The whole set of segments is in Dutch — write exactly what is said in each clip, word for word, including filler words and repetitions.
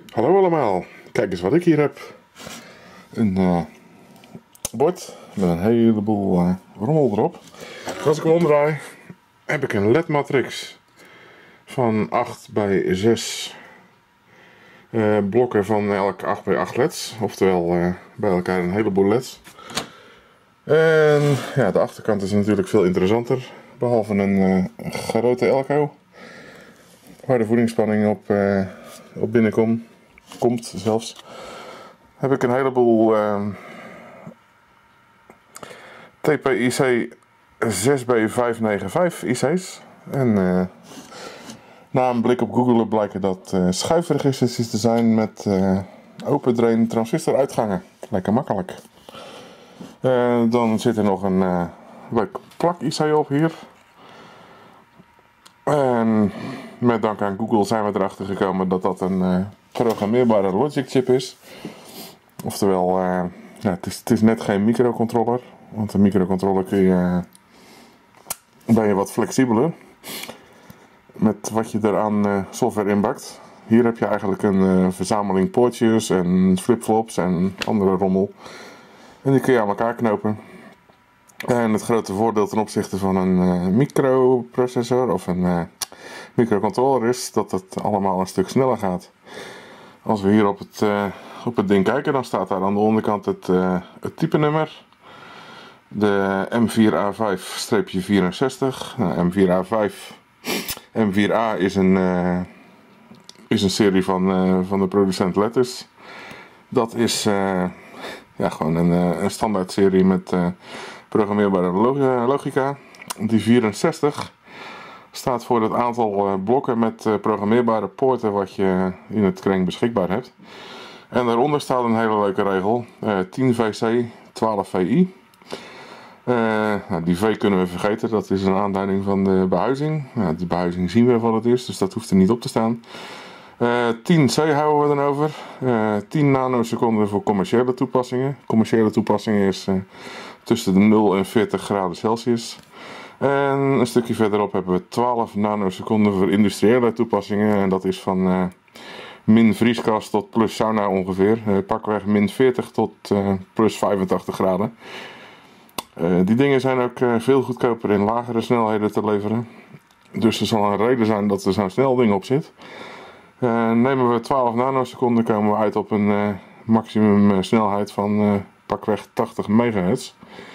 Hallo allemaal, kijk eens wat ik hier heb. Een uh, bord met een heleboel uh, rommel erop. Als ik hem omdraai, heb ik een L E D-matrix van acht bij zes uh, blokken van elk acht bij acht L E D's. Oftewel uh, bij elkaar een heleboel L E D's. En ja, de achterkant is natuurlijk veel interessanter. Behalve een uh, grote elko, waar de voedingsspanning op, uh, op binnenkomt. Komt zelfs. Heb ik een heleboel uh, T P I C zes B vijf negen vijf I C's. En uh, na een blik op Google blijken dat uh, schuifregisters te zijn met uh, open drain transistor uitgangen. Lekker makkelijk. Uh, dan zit er nog een uh, leuk plak I C op hier. En met dank aan Google zijn we erachter gekomen dat dat een uh, programmeerbare logic chip is. Oftewel, uh, ja, het, is, het is net geen microcontroller. Want een microcontroller kun je, uh, ben je wat flexibeler. Met wat je er aan uh, software inbakt. Hier heb je eigenlijk een uh, verzameling poortjes en flipflops en andere rommel. En die kun je aan elkaar knopen. En het grote voordeel ten opzichte van een uh, microprocessor of een uh, microcontroller is dat het allemaal een stuk sneller gaat. Als we hier op het, uh, op het ding kijken, dan staat daar aan de onderkant het, uh, het type nummer. De M vier A vijf vierenzestig. Nou, M vier A vijf. M vier A is een, uh, is een serie van, uh, van de producent Letters. Dat is uh, ja, gewoon een, uh, een standaard serie met uh, programmeerbare logica. Die vierenzestig staat voor het aantal uh, blokken met uh, programmeerbare poorten wat je in het kring beschikbaar hebt. En daaronder staat een hele leuke regel. Uh, tien V C, twaalf V I. Uh, nou, die V kunnen we vergeten, dat is een aanduiding van de behuizing. Nou, die behuizing zien we wat het is, dus dat hoeft er niet op te staan. Uh, tien C houden we dan over. Uh, tien nanoseconden voor commerciële toepassingen. Commerciële toepassingen is uh, tussen de nul en veertig graden Celsius. En een stukje verderop hebben we twaalf nanoseconden voor industriële toepassingen. En dat is van uh, min vrieskast tot plus sauna ongeveer. Uh, pakweg min veertig tot uh, plus vijfentachtig graden. Uh, die dingen zijn ook uh, veel goedkoper in lagere snelheden te leveren. Dus er zal een reden zijn dat er zo'n snel ding op zit. Uh, nemen we twaalf nanoseconden, komen we uit op een uh, maximum uh, snelheid van uh, pakweg tachtig megahertz.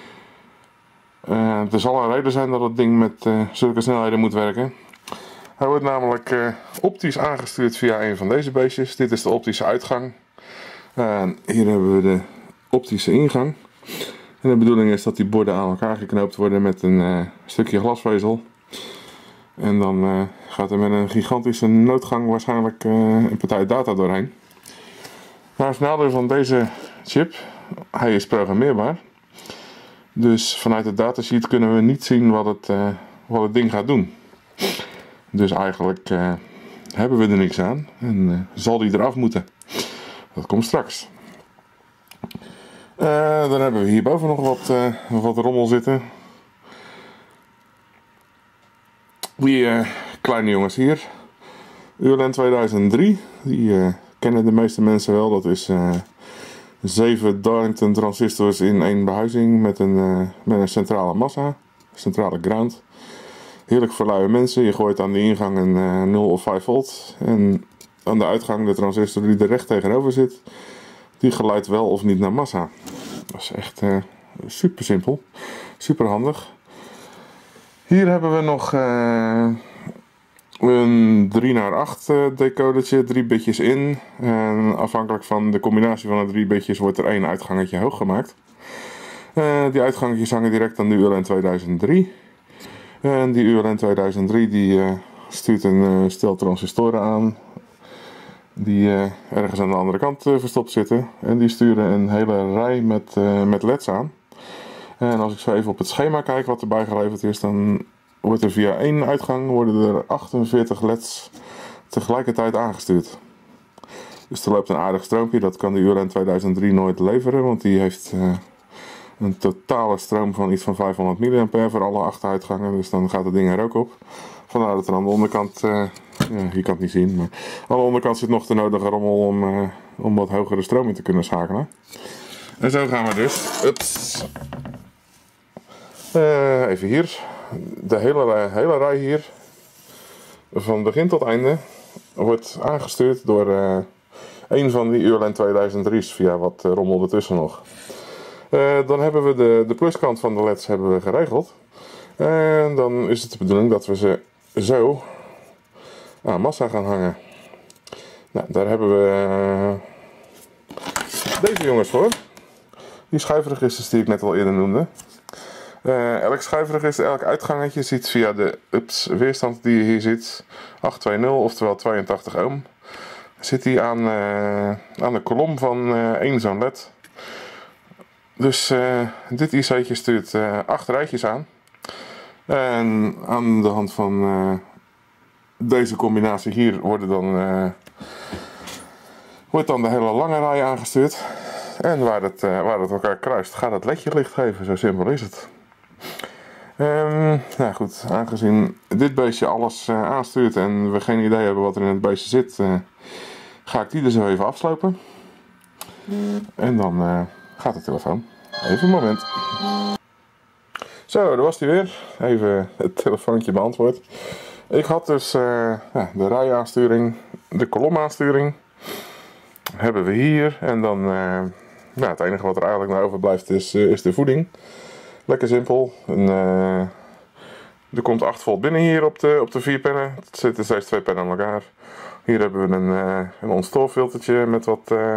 Uh, er zal een reden zijn dat het ding met uh, zulke snelheden moet werken. Hij wordt namelijk uh, optisch aangestuurd via een van deze beestjes. Dit is de optische uitgang. Uh, hier hebben we de optische ingang. En de bedoeling is dat die borden aan elkaar geknoopt worden met een uh, stukje glasvezel. En dan uh, gaat er met een gigantische noodgang waarschijnlijk uh, een partij data doorheen. Maar het nadeel van deze chip, hij is programmeerbaar. Dus vanuit het datasheet kunnen we niet zien wat het, uh, wat het ding gaat doen. Dus eigenlijk uh, hebben we er niks aan en uh, zal die eraf moeten. Dat komt straks. Uh, dan hebben we hierboven nog wat, uh, wat rommel zitten. Die uh, kleine jongens hier. U L N tweeduizend drie. Die uh, kennen de meeste mensen wel. Dat is uh, zeven Darlington transistors in één behuizing met een, uh, met een centrale massa. Centrale ground. Heerlijk voor luie mensen. Je gooit aan de ingang een uh, nul of vijf volt. En aan de uitgang de transistor die er recht tegenover zit. Die geleidt wel of niet naar massa. Dat is echt uh, super simpel. Super handig. Hier hebben we nog uh, een drie naar acht uh, decodertje. Drie bitjes in. En afhankelijk van de combinatie van de drie bitjes wordt er één uitgangetje hoog gemaakt. Uh, die uitgangetjes hangen direct aan de U L N tweeduizend drie. En die U L N tweeduizend drie die, uh, stuurt een uh, stel transistoren aan. Die uh, ergens aan de andere kant uh, verstopt zitten. En die sturen een hele rij met, uh, met L E D's aan. En als ik zo even op het schema kijk wat erbij geleverd is, dan wordt er via één uitgang worden er achtenveertig L E D's tegelijkertijd aangestuurd. Dus er loopt een aardig stroompje, dat kan de U L N tweeduizend drie nooit leveren, want die heeft uh, een totale stroom van iets van vijfhonderd milliampère voor alle acht uitgangen. Dus dan gaat het ding er ook op. Vandaar dat er aan de onderkant uh, Ja, je kan het niet zien, maar aan de onderkant zit nog de nodige rommel om, uh, om wat hogere stroom in te kunnen schakelen. En zo gaan we dus. Ups. Uh, even hier. De hele rij, hele rij hier, van begin tot einde, wordt aangestuurd door uh, een van die Uurland tweeduizend drie's via wat uh, rommel ertussen nog. Uh, dan hebben we de, de pluskant van de L E D's hebben we geregeld. En dan is het de bedoeling dat we ze zo aan massa gaan hangen. Nou, daar hebben we uh, deze jongens voor. Die schuifregisters die ik net al eerder noemde. Uh, elk schuifregister, elk uitgangetje ziet via de ups, weerstand die je hier ziet, achthonderdtwintig, oftewel tweeëntachtig ohm, zit die aan, uh, aan de kolom van uh, één zo'n L E D. Dus uh, dit I C'tje stuurt uh, acht rijtjes aan. En aan de hand van uh, deze combinatie hier worden dan, uh, wordt dan de hele lange rij aangestuurd. En waar het, uh, waar het elkaar kruist gaat het ledje licht geven, zo simpel is het. Um, nou goed, aangezien dit beestje alles uh, aanstuurt en we geen idee hebben wat er in het beestje zit, uh, ga ik die er zo even afslopen. En dan uh, gaat de telefoon. Even een moment. Zo, daar was hij weer. Even het telefoontje beantwoord. Ik had dus uh, ja, de rijaansturing, de kolomaansturing hebben we hier. En dan, uh, nou, het enige wat er eigenlijk nog overblijft is, uh, is de voeding. Lekker simpel. En, uh, er komt acht volt binnen hier op de, op de vier pennen. Het zitten steeds twee pennen aan elkaar. Hier hebben we een, uh, een ontstofiltertje met wat, uh,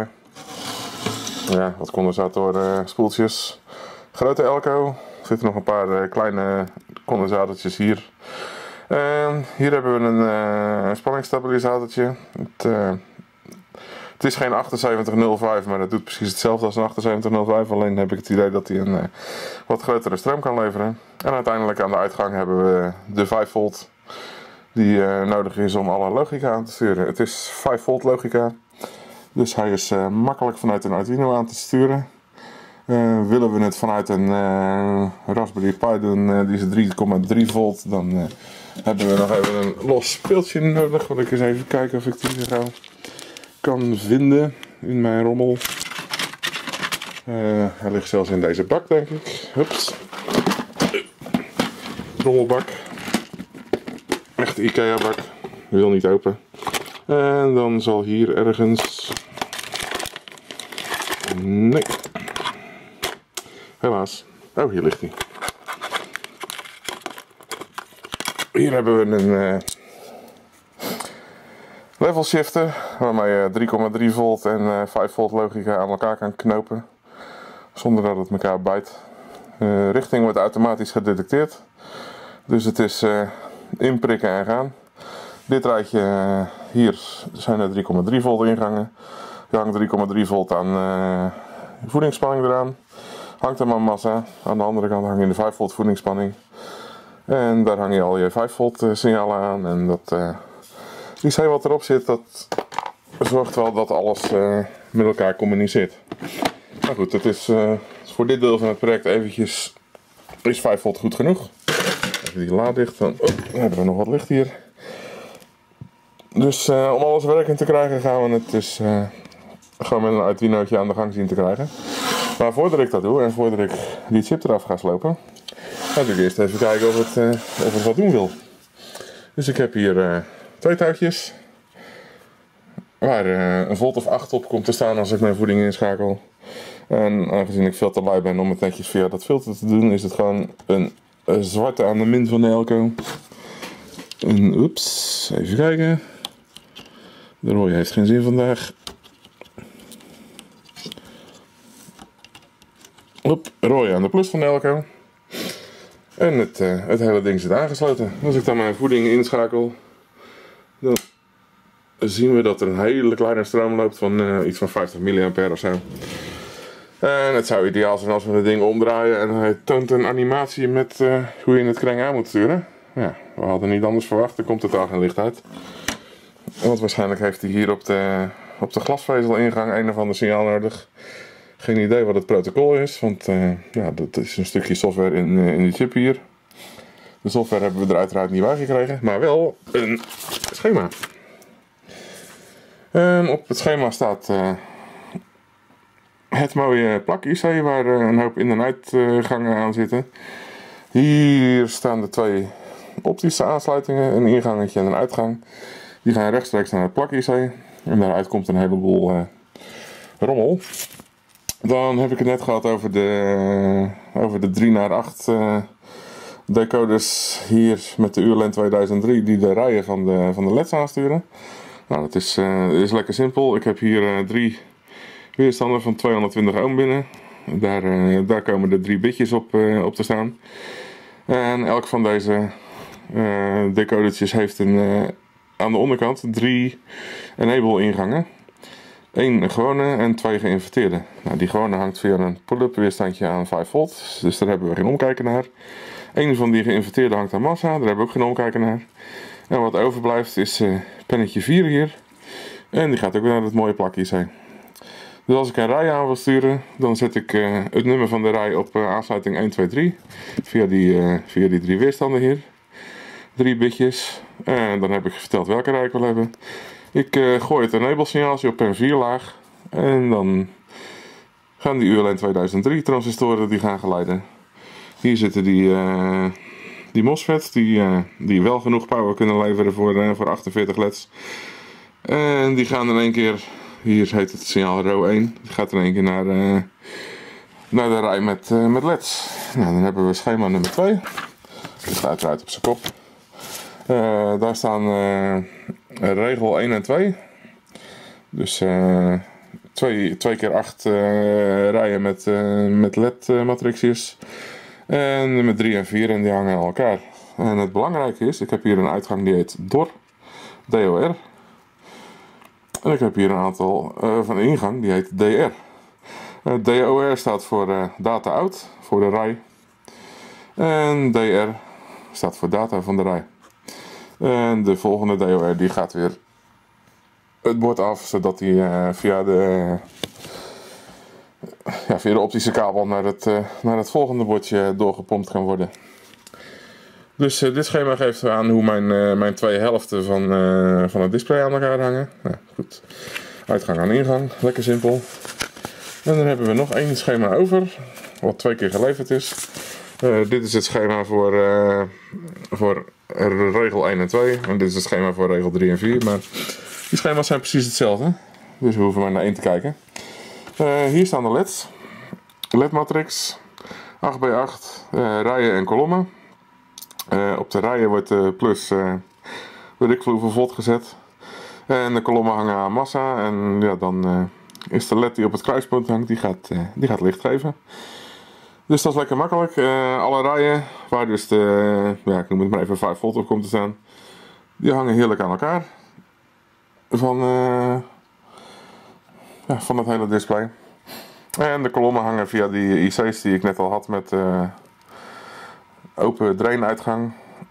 ja, wat condensator spoeltjes. Grote Elco. Er zitten nog een paar uh, kleine condensatortjes hier. Uh, hier hebben we een uh, spanningsstabilisatortje. Het, uh, het is geen achtenzeventig nul vijf, maar dat doet precies hetzelfde als een achtenzeventig nul vijf. Alleen heb ik het idee dat hij een uh, wat grotere stroom kan leveren. En uiteindelijk aan de uitgang hebben we de vijf volt die uh, nodig is om alle logica aan te sturen. Het is vijf volt logica, dus hij is uh, makkelijk vanuit een Arduino aan te sturen. Uh, willen we het vanuit een uh, Raspberry Pi doen, uh, die is drie komma drie volt, dan uh, hebben we nog even een los speeltje nodig. Wil ik eens even kijken of ik die gauw kan vinden in mijn rommel. Uh, hij ligt zelfs in deze bak, denk ik. Hups. Rommelbak. Echte IKEA bak. Wil niet open. En dan zal hier ergens... Nee. Helaas. Oh, hier ligt hij. Hier hebben we een uh, level shifter waarmee je drie komma drie volt en uh, vijf volt logica aan elkaar kan knopen zonder dat het elkaar bijt. Uh, richting wordt automatisch gedetecteerd, dus het is uh, inprikken en gaan. Dit rijtje uh, hier zijn er drie komma drie volt ingangen. Je hangt drie komma drie volt aan uh, voedingsspanning eraan. Hangt er maar massa. Aan de andere kant hang je de vijf volt voedingsspanning. En daar hang je al je vijf volt signalen aan. En dat uh, I C wat erop zit, dat zorgt wel dat alles uh, met elkaar communiceert. Maar goed, het is uh, voor dit deel van het project eventjes is vijf volt goed genoeg. Even die la dicht. Dan, oh, dan hebben we nog wat licht hier. Dus uh, om alles werkend te krijgen gaan we het dus uh, gewoon met een Arduinootje aan de gang zien te krijgen. Maar voordat ik dat doe en voordat ik die chip eraf ga slopen, ga ik eerst even kijken of het, uh, of het wat doen wil. Dus ik heb hier uh, twee touwtjes waar uh, een volt of acht op komt te staan als ik mijn voeding inschakel. En aangezien ik veel te lui ben om het netjes via dat filter te doen, is het gewoon een, een zwarte aan de min van de Elco. En oeps, even kijken. De rode heeft geen zin vandaag. Op, rode aan de plus van de Elco. En het, uh, het hele ding zit aangesloten. Als ik dan mijn voeding inschakel, dan zien we dat er een hele kleine stroom loopt van uh, iets van vijftig milliampère of zo. En het zou ideaal zijn als we het ding omdraaien en hij toont een animatie met uh, hoe je het kreng aan moet sturen. Ja, we hadden niet anders verwacht, er komt totaal geen licht uit. Want waarschijnlijk heeft hij hier op de, op de glasvezel ingang een of ander signaal nodig. Geen idee wat het protocol is, want uh, ja, dat is een stukje software in, uh, in die chip hier. De software hebben we er uiteraard niet bij gekregen, maar wel een schema. En op het schema staat uh, het mooie plak I C waar uh, een hoop in- en uitgangen aan zitten. Hier staan de twee optische aansluitingen, een ingangetje en een uitgang. Die gaan rechtstreeks naar het plak I C en daaruit komt een heleboel uh, rommel. Dan heb ik het net gehad over de, over de drie naar acht uh, decoders hier met de Uurlen tweeduizend drie die de rijen van de, van de L E D's aansturen. Nou, dat is, uh, is lekker simpel. Ik heb hier uh, drie weerstanden van tweehonderdtwintig ohm binnen. Daar, uh, daar komen de drie bitjes op, uh, op te staan. En elk van deze uh, decodertjes heeft een, uh, aan de onderkant drie enable ingangen. Eén gewone en twee geïnverteerde. Nou, die gewone hangt via een pull-up weerstandje aan vijf volt, dus daar hebben we geen omkijken naar. Eén van die geïnverteerde hangt aan massa, daar hebben we ook geen omkijken naar. En wat overblijft is uh, pennetje vier hier. En die gaat ook weer naar het mooie plak I C. Dus als ik een rij aan wil sturen, dan zet ik uh, het nummer van de rij op uh, aansluiting een, twee, drie. Via die, uh, via die drie weerstanden hier. Drie bitjes. En dan heb ik verteld welke rij ik wil hebben. Ik uh, gooi het enable signaaltje op pen vier laag. En dan gaan die Uurlen tweeduizend drie transistoren die gaan geleiden. Hier zitten die, uh, die MOSFETs die, uh, die wel genoeg power kunnen leveren voor, uh, voor achtenveertig L E D's. En die gaan in één keer, hier heet het signaal row één, die gaat in één keer naar, uh, naar de rij met, uh, met L E D's. Nou, dan hebben we schema nummer twee. Dat staat uiteraard op zijn kop. Uh, daar staan uh, regel één en twee. Dus uh, twee, twee keer acht uh, rijen met, uh, met L E D matrixjes. En nummer drie en vier en die hangen aan elkaar. En het belangrijke is, ik heb hier een uitgang die heet D O R. D O R. En ik heb hier een aantal uh, van de ingang die heet D R. Uh, D O R staat voor uh, data out, voor de rij. En D R staat voor data van de rij. En de volgende D O R die gaat weer het bord af, zodat hij uh, via, de, uh, ja, via de optische kabel naar het, uh, naar het volgende bordje doorgepompt kan worden. Dus uh, dit schema geeft aan hoe mijn, uh, mijn twee helften van, uh, van het display aan elkaar hangen. Nou, goed. Uitgang aan ingang, lekker simpel. En dan hebben we nog één schema over, wat twee keer geleverd is. Uh, dit is het schema voor, uh, voor regel één en twee. En dit is het schema voor regel drie en vier. Maar die schema's zijn precies hetzelfde. Dus we hoeven maar naar één te kijken. Uh, hier staan de L E D's. L E D matrix. acht bij acht. Uh, rijen en kolommen. Uh, op de rijen wordt de plus uh, weet ik veel hoeveel volt gezet. En de kolommen hangen aan massa. En ja, dan uh, is de L E D die op het kruispunt hangt, die gaat, uh, die gaat licht geven. Dus dat is lekker makkelijk. Uh, alle rijen, waar dus de, ja, ik noem het maar even vijf volt op komt te staan, die hangen heerlijk aan elkaar. Van, uh, ja, van het hele display. En de kolommen hangen via die I C's die ik net al had met uh, open drainuitgang.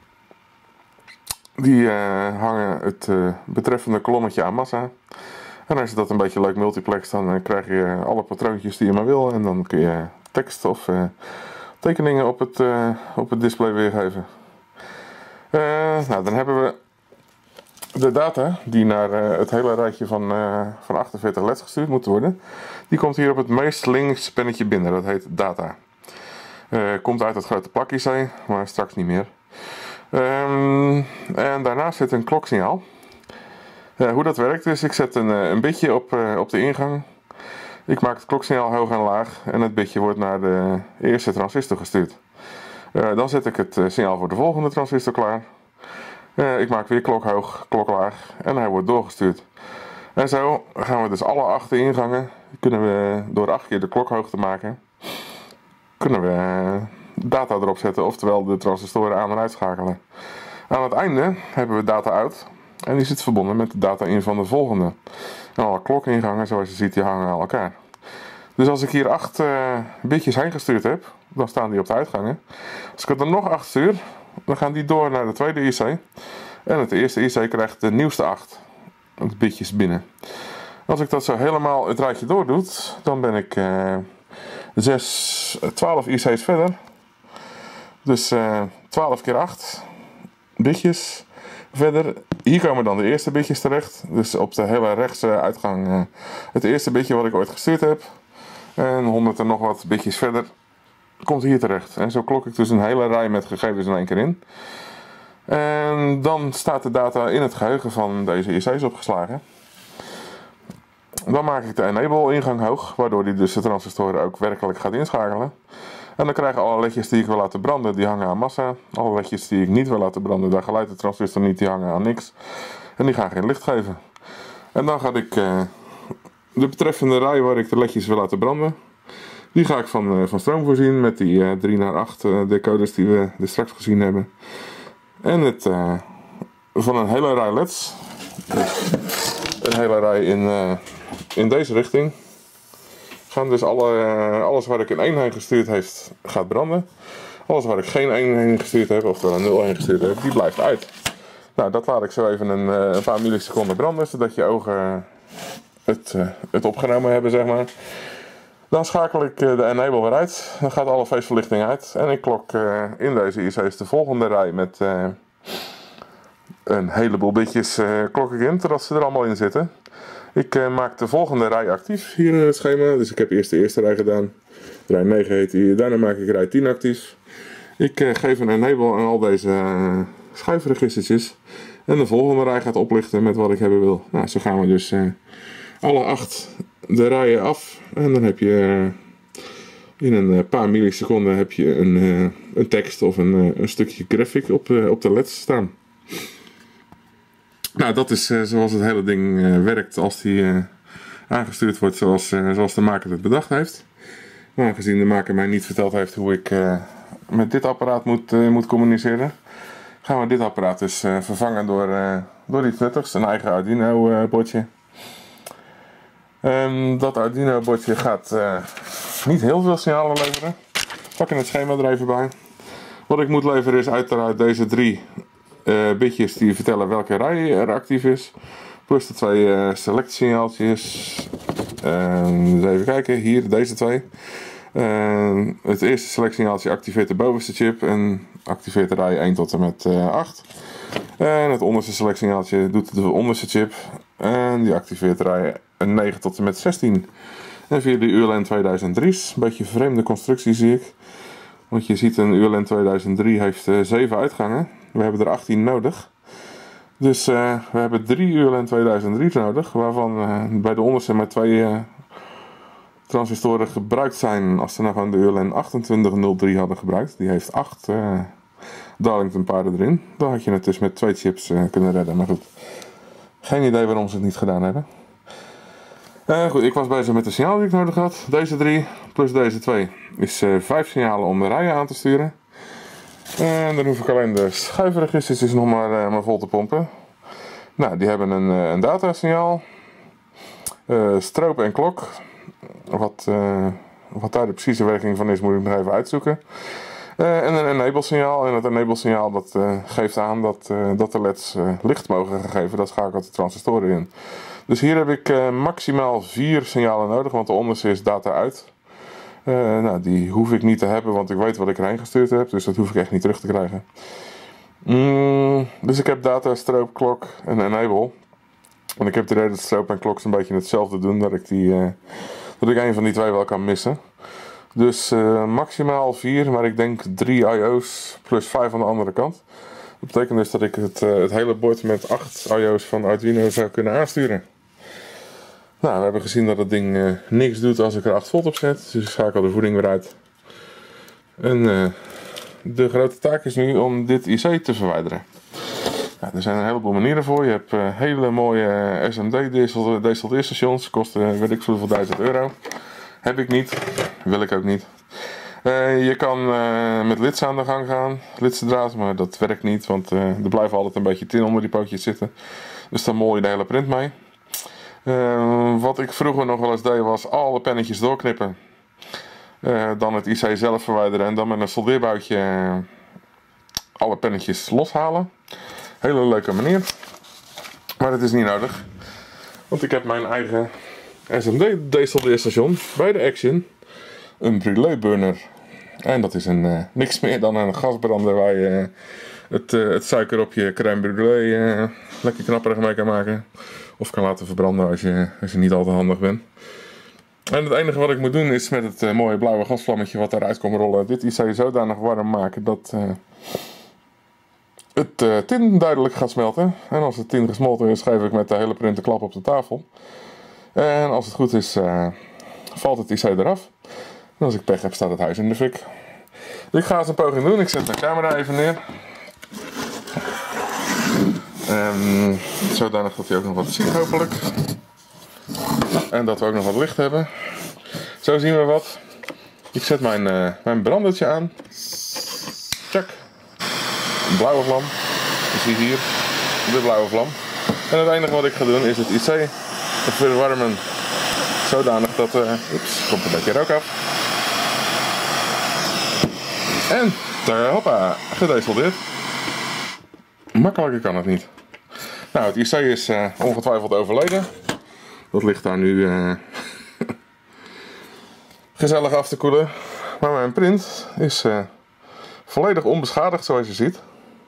Die uh, hangen het uh, betreffende kolommetje aan massa. En als je dat een beetje leuk multiplext, dan uh, krijg je alle patroontjes die je maar wil. En dan kun je tekst of uh, tekeningen op het, uh, op het display weergeven. Uh, nou, dan hebben we de data die naar uh, het hele rijtje van, uh, van achtenveertig L E D's gestuurd moet worden. Die komt hier op het meest links pennetje binnen, dat heet data. Uh, komt uit het grote plak I C, maar straks niet meer. Um, en daarnaast zit een kloksignaal. Uh, hoe dat werkt is, ik zet een, een bitje op, uh, op de ingang. Ik maak het kloksignaal hoog en laag en het bitje wordt naar de eerste transistor gestuurd. Uh, dan zet ik het uh, signaal voor de volgende transistor klaar. Uh, ik maak weer klok hoog, klok laag en hij wordt doorgestuurd. En zo gaan we dus alle acht ingangen, kunnen we door acht keer de klok hoog te maken, kunnen we uh, data erop zetten, oftewel de transistoren aan en uitschakelen. Aan het einde hebben we data out en die zit verbonden met de data in van de volgende. En alle klokingangen, zoals je ziet, die hangen aan elkaar. Dus als ik hier acht uh, bitjes heen gestuurd heb, dan staan die op de uitgangen. Als ik er nog acht stuur, dan gaan die door naar de tweede I C. En het eerste I C krijgt de nieuwste acht bitjes binnen. Als ik dat zo helemaal het rijtje doordoet, dan ben ik uh, zes, twaalf I C's verder. Dus uh, twaalf keer acht bitjes. Verder, hier komen dan de eerste bitjes terecht. Dus op de hele rechtse uitgang uh, het eerste bitje wat ik ooit gestuurd heb. En honderd en nog wat bitjes verder komt hier terecht. En zo klok ik dus een hele rij met gegevens in één keer in. En dan staat de data in het geheugen van deze I C's opgeslagen. Dan maak ik de enable ingang hoog, waardoor die dus de transistoren ook werkelijk gaat inschakelen. En dan krijgen alle ledjes die ik wil laten branden, die hangen aan massa. Alle ledjes die ik niet wil laten branden, daar geluidt de transistor niet, die hangen aan niks. En die gaan geen licht geven. En dan ga ik uh, de betreffende rij waar ik de ledjes wil laten branden, die ga ik van, uh, van stroom voorzien met die uh, drie naar acht uh, decoders die we er straks gezien hebben. En het uh, van een hele rij leds. Dus een hele rij in, uh, in deze richting. Gaan dus alle, uh, alles waar ik een één heen gestuurd heeft, gaat branden. Alles waar ik geen één heen gestuurd heb, oftewel een nul heen gestuurd heb, die blijft uit. Nou, dat laat ik zo even een, uh, een paar milliseconden branden, zodat je ogen het, uh, het opgenomen hebben, zeg maar. Dan schakel ik uh, de enable weer uit. Dan gaat alle feestverlichting uit. En ik klok uh, in deze I C's de volgende rij met uh, een heleboel bitjes uh, klok ik in, totdat ze er allemaal in zitten. Ik uh, maak de volgende rij actief hier in het schema. Dus ik heb eerst de eerste rij gedaan. Rij negen heet die. Daarna maak ik rij tien actief. Ik uh, geef een enable aan al deze uh, schuifregistertjes. En de volgende rij gaat oplichten met wat ik hebben wil. Nou, zo gaan we dus uh, alle acht de rijen af. En dan heb je uh, in een paar milliseconden heb je een, uh, een tekst of een, uh, een stukje graphic op, uh, op de leds staan. Nou, dat is uh, zoals het hele ding uh, werkt als die uh, aangestuurd wordt zoals, uh, zoals de maker het bedacht heeft. Maar aangezien de maker mij niet verteld heeft hoe ik uh, met dit apparaat moet, uh, moet communiceren, gaan we dit apparaat dus uh, vervangen door, uh, door iets nuttigs, een eigen Arduino uh, bordje. Um, dat Arduino bordje gaat uh, niet heel veel signalen leveren. Pak in het schema er even bij. Wat ik moet leveren is uiteraard deze drie uh, bitjes die vertellen welke rij er actief is. Plus de twee uh, selectsignaaltjes. Uh, even kijken, hier deze twee. Uh, het eerste selectsignaaltje activeert de bovenste chip en activeert de rij één tot en met uh, acht. En het onderste selectsignaaltje doet de onderste chip en die activeert de rij negen tot en met zestien. En via de U L N tweeduizend drie's, een beetje vreemde constructie zie ik. Want je ziet een U L N tweeduizend drie heeft uh, zeven uitgangen. We hebben er achttien nodig. Dus uh, we hebben drie U L N tweeduizend drie's nodig, waarvan uh, bij de onderste maar twee uh, transistoren gebruikt zijn. Als ze nou gewoon de U L N achtentwintig nul drie hadden gebruikt, die heeft acht uh, Darlington paarden erin. Dan had je het dus met twee chips uh, kunnen redden. Maar goed, geen idee waarom ze het niet gedaan hebben. Uh, goed, ik was bezig met de signalen die ik nodig had. Deze drie plus deze twee is uh, vijf signalen om de rijen aan te sturen. En dan hoef ik alleen de schuifregisters nog maar, uh, maar vol te pompen. Nou, die hebben een, uh, een datasignaal. Uh, stroop en klok. Wat, uh, wat daar de precieze werking van is, moet ik nog even uitzoeken. Uh, en een enable signaal. En het enable signaal dat, uh, geeft aan dat, uh, dat de leds uh, licht mogen gegeven. Dat schakelt de transistoren in. Dus hier heb ik uh, maximaal vier signalen nodig, want de onderste is data uit. Uh, nou, die hoef ik niet te hebben, want ik weet wat ik erheen gestuurd heb. Dus dat hoef ik echt niet terug te krijgen. Mm, dus ik heb data, stroop, klok en enable. En ik heb de reden dat stroop en klok een beetje hetzelfde doen, dat ik, die, uh, dat ik een van die twee wel kan missen. Dus uh, maximaal vier, maar ik denk drie I O's plus vijf aan de andere kant. Dat betekent dus dat ik het, uh, het hele bord met acht I O's van Arduino zou kunnen aansturen. Nou, we hebben gezien dat het ding uh, niks doet als ik er acht volt op zet. Dus ik schakel de voeding weer uit. En uh, de grote taak is nu om dit I C te verwijderen. Ja, er zijn een heleboel manieren voor. Je hebt uh, hele mooie S M D desoldeerstations. Kosten weet ik zoveel duizend euro. Heb ik niet. Wil ik ook niet. Uh, je kan uh, met lids aan de gang gaan. Lidsendraad, maar dat werkt niet. Want uh, er blijven altijd een beetje tin onder die pootjes zitten. Dus dan mol je de hele print mee. Uh, wat ik vroeger nog wel eens deed was alle pennetjes doorknippen. Uh, dan het I C zelf verwijderen en dan met een soldeerboutje uh, alle pennetjes loshalen. Hele leuke manier. Maar dat is niet nodig. Want ik heb mijn eigen S M D desoldeerstation bij de Action. Een brûlée burner. En dat is een, uh, niks meer dan een gasbrander waar je uh, het, uh, het suiker op je crème brûlée uh, lekker knapperig mee kan maken. Of kan laten verbranden als je, als je niet al te handig bent. En het enige wat ik moet doen is met het uh, mooie blauwe gasvlammetje wat eruit komt rollen, dit I C zodanig warm maken dat uh, het uh, tin duidelijk gaat smelten. En als het tin gesmolten is, geef ik met de hele print een klap op de tafel. En als het goed is, uh, valt het I C eraf. En als ik pech heb, staat het huis in de fik. Ik ga eens een poging doen. Ik zet mijn camera even neer. En zodanig dat hij ook nog wat ziet, hopelijk. En dat we ook nog wat licht hebben. Zo zien we wat. Ik zet mijn, uh, mijn brandertje aan. Tjak. Een blauwe vlam. Je ziet hier de blauwe vlam. En het enige wat ik ga doen is het I C verwarmen. Zodanig dat... Uh, oeps, komt een beetje rook af. En daar, hoppa, gedesoldeerd. Makkelijker kan het niet. Nou, het I C is uh, ongetwijfeld overleden. Dat ligt daar nu uh, gezellig af te koelen. Maar mijn print is uh, volledig onbeschadigd, zoals je ziet.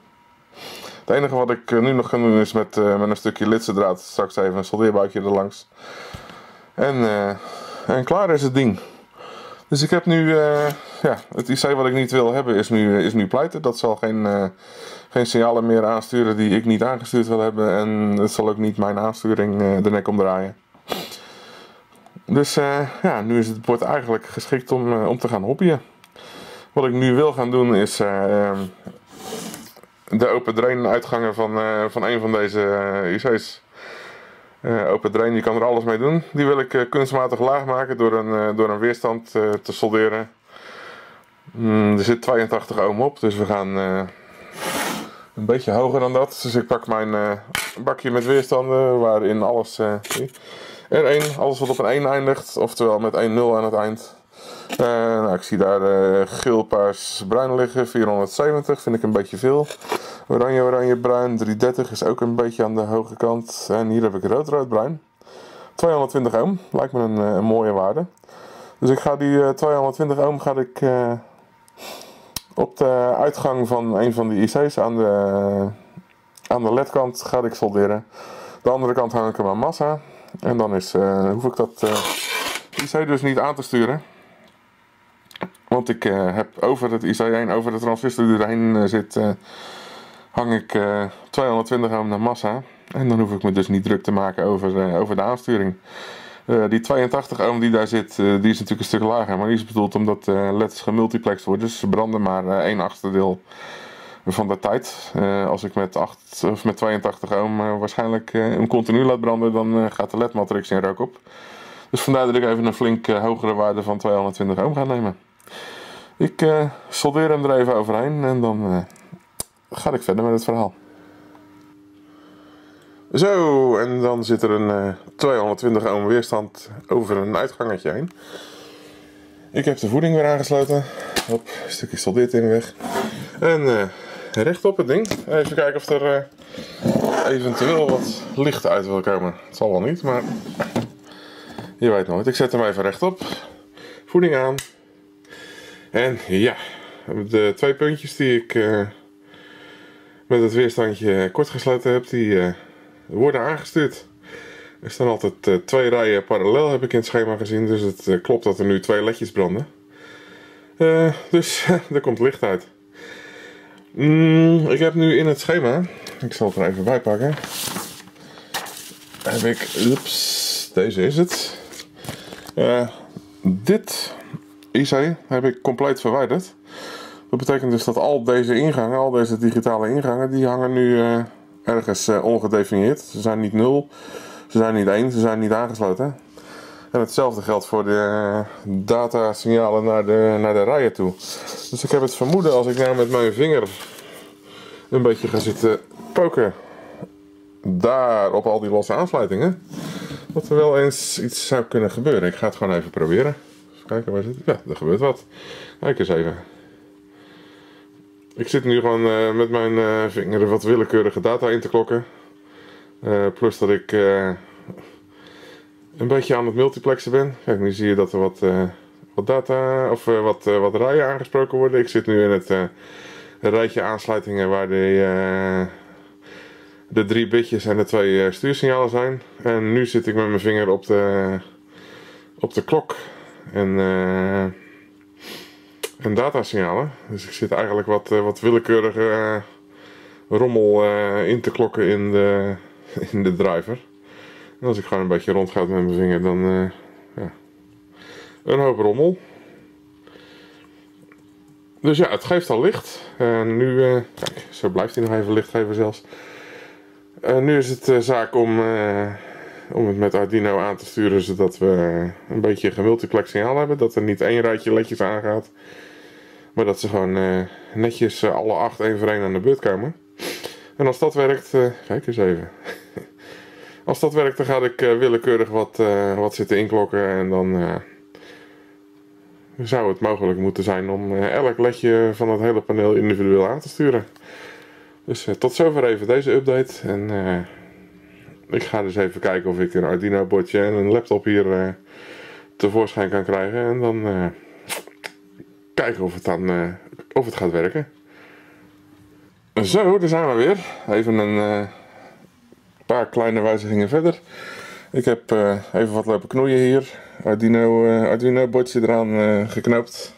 Het enige wat ik uh, nu nog ga doen is met, uh, met een stukje litsendraad straks even een soldeerbuikje erlangs. En, uh, en klaar is het ding. Dus ik heb nu, uh, ja, het I C wat ik niet wil hebben is nu, is nu pleiten. Dat zal geen, uh, geen signalen meer aansturen die ik niet aangestuurd wil hebben. En het zal ook niet mijn aansturing uh, de nek omdraaien. Dus uh, ja, nu is het bord eigenlijk geschikt om, uh, om te gaan hobbyen. Wat ik nu wil gaan doen is uh, de open drain uitgangen van, uh, van een van deze uh, I C's. Uh, open drain, die kan er alles mee doen. Die wil ik uh, kunstmatig laag maken door een, uh, door een weerstand uh, te solderen. Mm, er zit tweeëntachtig ohm op, dus we gaan uh, een beetje hoger dan dat. Dus ik pak mijn uh, bakje met weerstanden waarin alles... Uh, R één, alles wat op een één eindigt, oftewel met één nul aan het eind. Uh, nou, ik zie daar uh, geel, paars, bruin liggen, vierhonderdzeventig, vind ik een beetje veel. Oranje, oranje, bruin, driehonderddertig is ook een beetje aan de hoge kant. En hier heb ik rood, rood, bruin. tweehonderdtwintig ohm, lijkt me een, een mooie waarde. Dus ik ga die uh, tweehonderdtwintig ohm ga ik, uh, op de uitgang van een van die I C's aan de, uh, aan de ledkant ga ik solderen. De andere kant hang ik er mijn massa. En dan is, uh, hoef ik dat uh, I C dus niet aan te sturen. Want ik uh, heb over het I C heen, over de transistor die erheen uh, zit, uh, hang ik uh, tweehonderdtwintig ohm naar massa. En dan hoef ik me dus niet druk te maken over, uh, over de aansturing. Uh, die tweeëntachtig ohm die daar zit, uh, die is natuurlijk een stuk lager. Maar die is bedoeld omdat uh, L E D's gemultiplext worden. Dus ze branden maar uh, één achtste deel van de tijd. Uh, als ik met, acht, of met tweeëntachtig ohm uh, waarschijnlijk uh, hem continu laat branden, dan uh, gaat de L E D-matrix in rook op. Dus vandaar dat ik even een flink uh, hogere waarde van tweehonderdtwintig ohm ga nemen. Ik uh, soldeer hem er even overheen en dan uh, ga ik verder met het verhaal. Zo, en dan zit er een uh, tweehonderdtwintig ohm weerstand over een uitgangetje heen. Ik heb de voeding weer aangesloten. Hop, een stukje soldeertin weg. En uh, recht op het ding. Even kijken of er uh, eventueel wat licht uit wil komen. Het zal wel niet, maar je weet nooit. Ik zet hem even rechtop. Voeding aan. En ja, de twee puntjes die ik uh, met het weerstandje kort gesloten heb, die uh, worden aangestuurd. Er staan altijd uh, twee rijen parallel, heb ik in het schema gezien. Dus het uh, klopt dat er nu twee ledjes branden. Uh, dus er komt licht uit. Mm, ik heb nu in het schema, ik zal het er even bij pakken. Heb ik, ups, deze is het. Uh, dit I C heb ik compleet verwijderd. Dat betekent dus dat al deze ingangen, al deze digitale ingangen, die hangen nu uh, ergens uh, ongedefinieerd. Ze zijn niet nul, ze zijn niet één, ze zijn niet aangesloten. En hetzelfde geldt voor de datasignalen naar de, naar de rijen toe. Dus ik heb het vermoeden, als ik nou met mijn vinger een beetje ga zitten poken daar op al die losse aansluitingen, dat er wel eens iets zou kunnen gebeuren. Ik ga het gewoon even proberen. Even kijken, waar zit het? Ja, er gebeurt wat. Kijk eens even. Ik zit nu gewoon uh, met mijn uh, vinger wat willekeurige data in te klokken. Uh, plus dat ik uh, een beetje aan het multiplexen ben. Kijk, nu zie je dat er wat, uh, wat data of uh, wat, uh, wat rijen aangesproken worden. Ik zit nu in het uh, rijtje aansluitingen waar de, uh, de drie bitjes en de twee uh, stuursignalen zijn. En nu zit ik met mijn vinger op de, op de klok en, uh, en datasignalen. Dus ik zit eigenlijk wat, uh, wat willekeurige uh, rommel uh, in te klokken in de, in de driver. En als ik gewoon een beetje rond ga met mijn vinger, dan uh, ja, een hoop rommel. Dus ja, het geeft al licht. En nu, uh, kijk, zo blijft hij nog even licht geven zelfs. En nu is het uh, zaak om, uh, om het met Arduino aan te sturen, zodat we een beetje gemultiplex signaal hebben. Dat er niet één rijtje ledjes aangaat, maar dat ze gewoon uh, netjes uh, alle acht één voor één aan de beurt komen. En als dat werkt, uh, kijk eens even. Als dat werkt, dan ga ik uh, willekeurig wat, uh, wat zitten inklokken en dan uh, zou het mogelijk moeten zijn om uh, elk ledje van het hele paneel individueel aan te sturen. Dus uh, tot zover even deze update en uh, ik ga dus even kijken of ik een Arduino bordje en een laptop hier uh, tevoorschijn kan krijgen en dan uh, kijken of het dan uh, of het gaat werken. Zo, daar zijn we weer. Even een uh, paar kleine wijzigingen verder. Ik heb uh, even wat lopen knoeien hier. Arduino, uh, Arduino bordje eraan uh, geknoopt.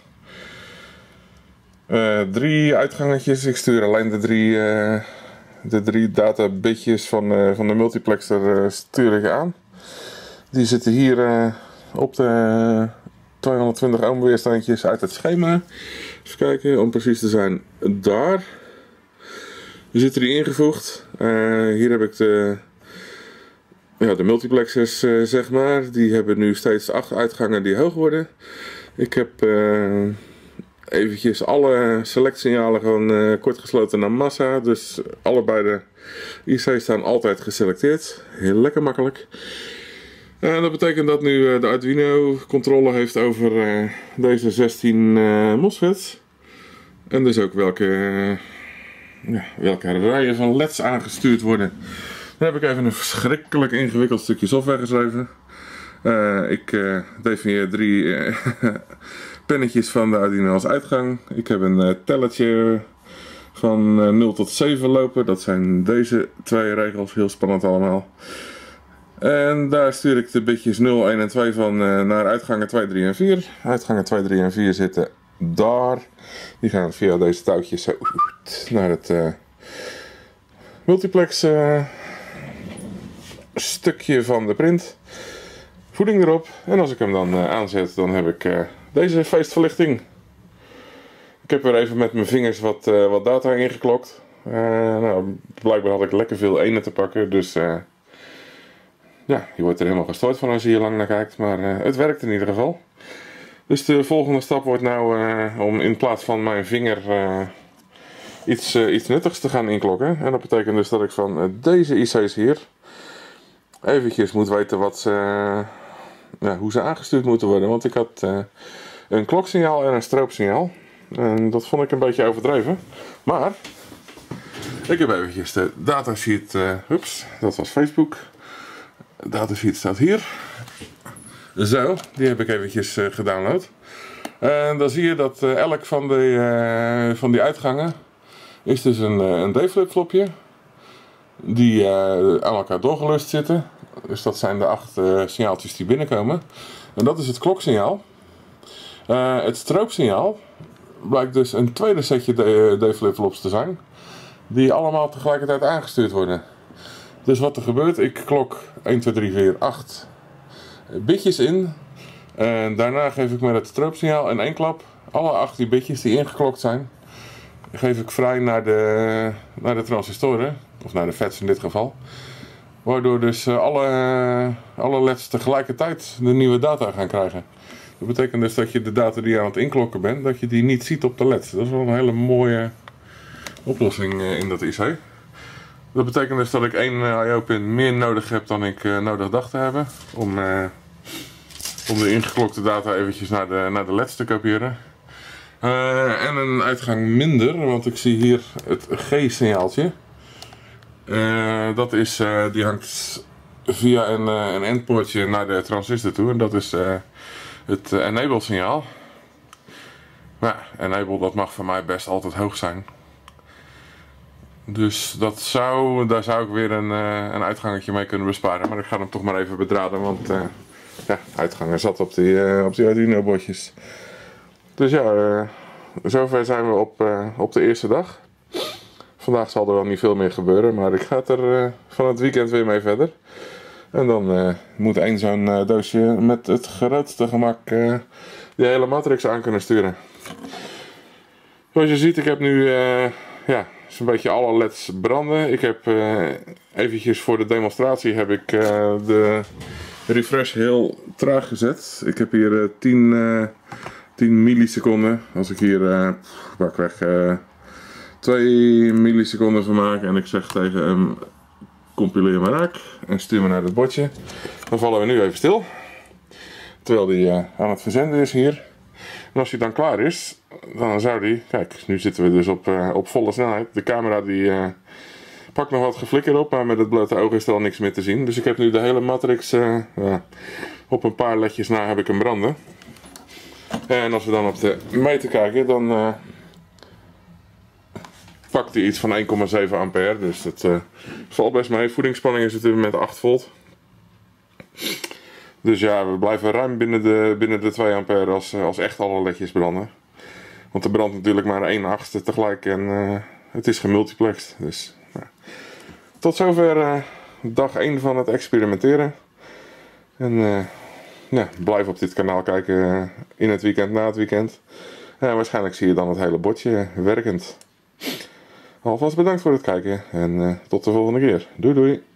Uh, drie uitgangetjes. Ik stuur alleen de drie, uh, de drie data bitjes van, uh, van de multiplexer uh, stuur ik aan. Die zitten hier uh, op de tweehonderdtwintig ohm weerstandjes uit het schema. Even kijken, om precies te zijn, daar. Die zitten die ingevoegd. Uh, hier heb ik de, ja, de multiplexers, uh, zeg maar. Die hebben nu steeds acht uitgangen die hoog worden. Ik heb uh, eventjes alle selectsignalen gewoon uh, kort gesloten naar massa. Dus allebei de I C's staan altijd geselecteerd. Heel lekker makkelijk. En dat betekent dat nu uh, de Arduino controle heeft over uh, deze zestien uh, MOSFETs. En dus ook welke... Uh, Ja, welke rijen van L E D's aangestuurd worden. Dan heb ik even een verschrikkelijk ingewikkeld stukje software geschreven. Uh, ik uh, definieer drie uh, pennetjes van de Arduino als uitgang. Ik heb een uh, telletje van uh, nul tot zeven lopen. Dat zijn deze twee regels, heel spannend allemaal. En daar stuur ik de bitjes nul, één en twee van uh, naar uitgangen twee, drie en vier. Uitgangen twee, drie en vier zitten daar. Die gaan via deze touwtjes zo naar het uh, multiplex uh, stukje van de print. Voeding erop. En als ik hem dan uh, aanzet, dan heb ik uh, deze feestverlichting. Ik heb er even met mijn vingers wat, uh, wat data ingeklokt. Uh, nou, blijkbaar had ik lekker veel enen te pakken. Dus uh, ja, je wordt er helemaal gestoord van als je hier lang naar kijkt. Maar uh, het werkt in ieder geval. Dus de volgende stap wordt nou uh, om in plaats van mijn vinger uh, iets, uh, iets nuttigs te gaan inklokken. En dat betekent dus dat ik van uh, deze I C's hier eventjes moet weten wat ze, uh, ja, hoe ze aangestuurd moeten worden. Want ik had uh, een kloksignaal en een stroopsignaal. En dat vond ik een beetje overdreven. Maar ik heb eventjes de datasheet, uh, ups, dat was Facebook. De datasheet staat hier. Zo, die heb ik eventjes uh, gedownload. En dan zie je dat uh, elk van, de, uh, van die uitgangen is dus een, uh, een D-flip-flopje. Die uh, aan elkaar doorgelust zitten. Dus dat zijn de acht uh, signaaltjes die binnenkomen. En dat is het kloksignaal. Uh, het stroopsignaal blijkt dus een tweede setje D-flip-flops te zijn. Die allemaal tegelijkertijd aangestuurd worden. Dus wat er gebeurt, ik klok één, twee, drie, vier, acht bitjes in. En daarna geef ik met het stroopsignaal in één klap alle acht die bitjes die ingeklokt zijn, geef ik vrij naar de, naar de transistoren. Of naar de F E T's in dit geval. Waardoor dus alle, alle L E D's tegelijkertijd de nieuwe data gaan krijgen. Dat betekent dus dat je de data die je aan het inklokken bent, dat je die niet ziet op de L E D. Dat is wel een hele mooie oplossing in dat I C. Dat betekent dus dat ik één I O-pin meer nodig heb dan ik uh, nodig dacht te hebben. Om, uh, om de ingeklokte data eventjes naar de, naar de L E D's te kopiëren. Uh, en een uitgang minder, want ik zie hier het G-signaaltje. Uh, dat is, uh, die hangt via een, uh, een endpoortje naar de transistor toe. En dat is uh, het uh, enable signaal. Maar ja, enable dat mag voor mij best altijd hoog zijn. Dus dat zou, daar zou ik weer een, uh, een uitgangetje mee kunnen besparen. Maar ik ga hem toch maar even bedraden, want uh, ja, uitganger zat op die, uh, op die Arduino bordjes. Dus ja, uh, zover zijn we op, uh, op de eerste dag. Vandaag zal er wel niet veel meer gebeuren, maar ik ga er uh, van het weekend weer mee verder. En dan uh, moet één zo'n uh, doosje met het grootste gemak uh, die hele matrix aan kunnen sturen. Zoals je ziet, ik heb nu uh, ja, zo'n beetje alle leds branden. Ik heb uh, eventjes voor de demonstratie heb ik uh, de refresh heel traag gezet. Ik heb hier uh, tien, uh, tien milliseconden. Als ik hier uh, pakweg uh, twee milliseconden van maak en ik zeg tegen hem compileer maar raak en stuur me naar het bordje. Dan vallen we nu even stil. Terwijl die uh, aan het verzenden is hier. En als hij dan klaar is, dan zou die... Kijk, nu zitten we dus op, uh, op volle snelheid. De camera die uh, pakt nog wat geflikker op, maar met het blote oog is er al niks meer te zien. Dus ik heb nu de hele matrix uh, uh, op een paar ledjes na heb ik hem branden. En als we dan op de meter kijken, dan uh, pakt hij iets van één komma zeven ampère. Dus dat uh, valt best mee. Voedingsspanning is natuurlijk met acht volt. Dus ja, we blijven ruim binnen de, binnen de twee ampère als, als echt alle ledjes branden. Want er brandt natuurlijk maar één achtste tegelijk en uh, het is gemultiplexed. Dus, nou. Tot zover uh, dag één van het experimenteren. En uh, ja, blijf op dit kanaal kijken uh, in het weekend, na het weekend. En waarschijnlijk zie je dan het hele bordje werkend. Alvast bedankt voor het kijken en uh, tot de volgende keer. Doei doei!